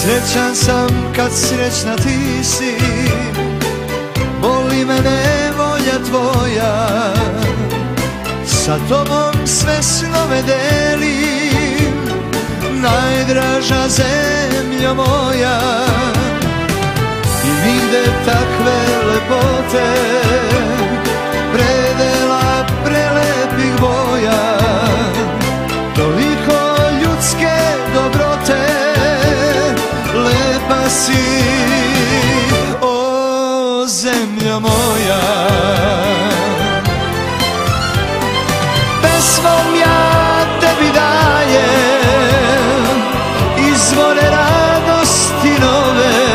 Srećan sam kad srećna ti si, boli me nevolja tvoja. Sa tobom sve snove delim, najdraža zemljo moja. I nigde takve lepote, predela prelepih boja, toliko ljudske dobrote, lepa si, o zemlja moja. Pesmom ja tebi dajem izvore radosti nove,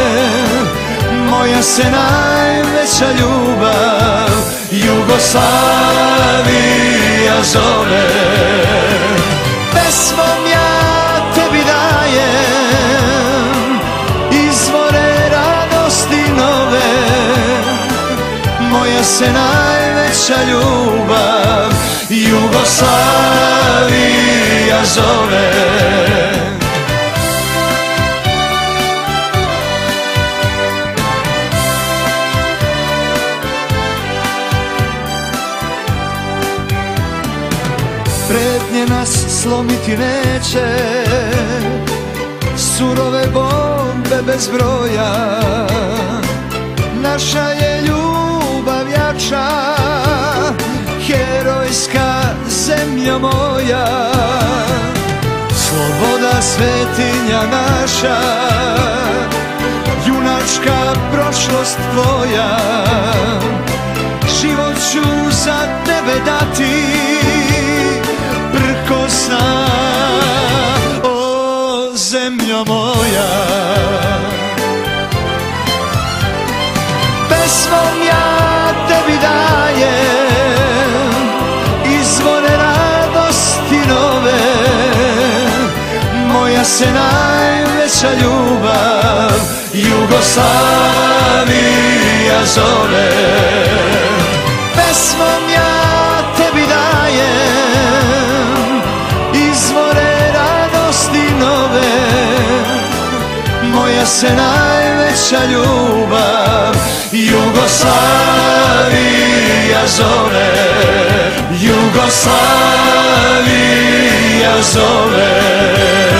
moja se najveća ljubav Jugoslavija zove. Pesmom ja tebi dajem izvore radosti nove, moja se najveća ljubav Jugoslavija zove. Pretnje nas slomiti neće, surove bombe bez broja. Naša je ljubav jača, herojska zemlja moja. Sloboda svetinja naša, junačka prošlost tvoja. Život ću za tebe dati, prkosna, o zemljo moja. Pesmom ja tebi dajem izvore radosti nove, moja se najveća ljubav Jugoslavija zove. Pesmom ja tebi dajem izvore radosti nove, moja se najveća ljubav Jugoslavija zove. Jugoslavija zove.